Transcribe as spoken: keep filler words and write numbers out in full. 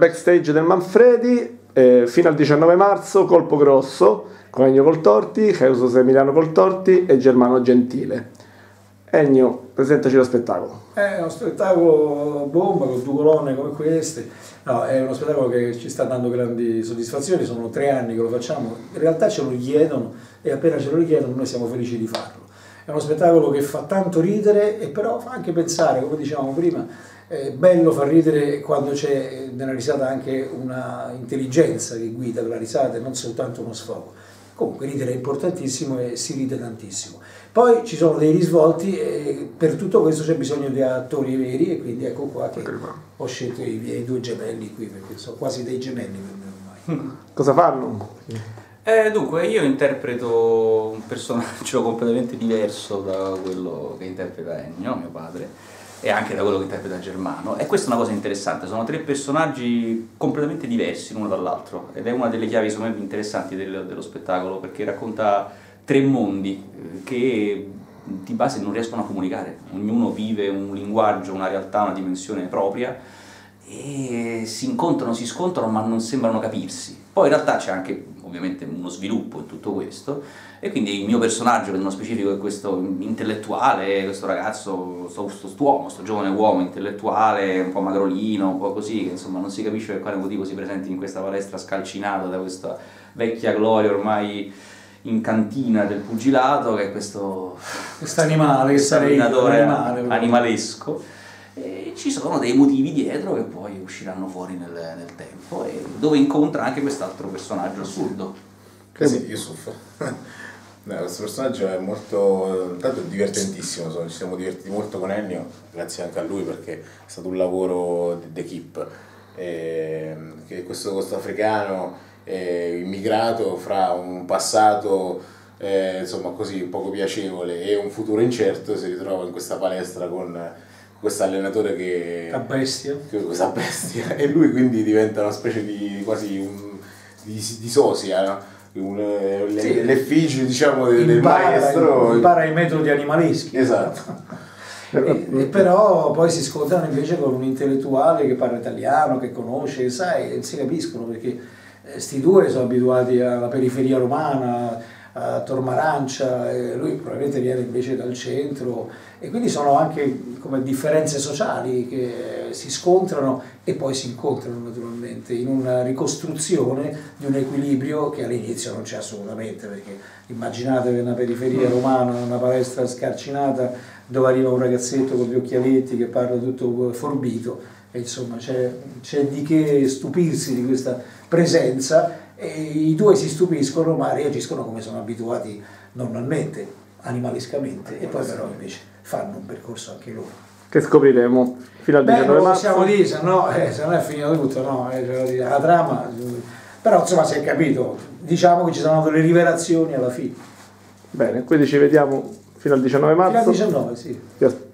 backstage del Manfredi, eh, fino al diciannove marzo, Colpo Grosso, con Ennio Coltorti, Jesus Emiliano Coltorti e Germano Gentile. Ennio, presentaci lo spettacolo. È uno spettacolo bomba con due colonne come queste, no, è uno spettacolo che ci sta dando grandi soddisfazioni, sono tre anni che lo facciamo, in realtà ce lo richiedono e appena ce lo richiedono noi siamo felici di farlo. È uno spettacolo che fa tanto ridere e però fa anche pensare, come dicevamo prima, è bello far ridere quando c'è nella risata anche una intelligenza che guida la risata e non soltanto uno sfogo. Comunque ridere è importantissimo e si ride tantissimo. Poi ci sono dei risvolti e per tutto questo c'è bisogno di attori veri e quindi ecco qua che ho scelto i miei due gemelli qui perché sono quasi dei gemelli per me ormai. Cosa fanno? Eh, dunque, io interpreto un personaggio completamente diverso da quello che interpreta Ennio, mio padre, e anche da quello che interpreta Germano, e questa è una cosa interessante, sono tre personaggi completamente diversi l'uno dall'altro ed è una delle chiavi secondo me più interessanti del, dello spettacolo, perché racconta tre mondi che di base non riescono a comunicare, ognuno vive un linguaggio, una realtà, una dimensione propria e si incontrano, si scontrano ma non sembrano capirsi. Poi in realtà c'è anche ovviamente uno sviluppo in tutto questo e quindi il mio personaggio, nello specifico, è questo intellettuale, questo ragazzo, questo uomo, questo giovane uomo intellettuale, un po' magrolino, un po' così, che insomma non si capisce per quale motivo si presenti in questa palestra scalcinato da questa vecchia gloria ormai in cantina del pugilato, che è questo animale, questo animatore animalesco. E ci sono dei motivi dietro che poi usciranno fuori nel, nel tempo e dove incontra anche quest'altro personaggio assurdo. Che sì, Yusuf. No, questo personaggio è molto, tanto divertentissimo, insomma, ci siamo divertiti molto con Ennio, grazie anche a lui perché è stato un lavoro d'equipe. Che questo, questo africano eh, immigrato fra un passato eh, insomma così poco piacevole e un futuro incerto si ritrova in questa palestra con questo allenatore che la bestia, che, questa bestia e lui quindi diventa una specie di quasi un, di, di sosia, no? Un, sì, l'effigie diciamo del, del maestro, impara i metodi animaleschi, esatto. e, e però poi si scontrano invece con un intellettuale che parla italiano, che conosce, sai, non si capiscono perché sti due sono abituati alla periferia romana, a Tormarancia, e lui probabilmente viene invece dal centro e quindi sono anche come differenze sociali che si scontrano e poi si incontrano naturalmente in una ricostruzione di un equilibrio che all'inizio non c'è assolutamente, perché immaginatevi una periferia romana, una palestra scarcinata dove arriva un ragazzetto con gli occhialetti che parla tutto forbito e insomma c'è di che stupirsi di questa presenza. E i due si stupiscono ma reagiscono come sono abituati normalmente, animalescamente, e poi però invece fanno un percorso anche loro. Che scopriremo fino al diciannove marzo. Siamo lì, se no, eh, se non è finito tutto, no, eh, la trama, però insomma si è capito, diciamo che ci sono delle rivelazioni alla fine. Bene, quindi ci vediamo fino al diciannove marzo. Fino al diciannove, sì.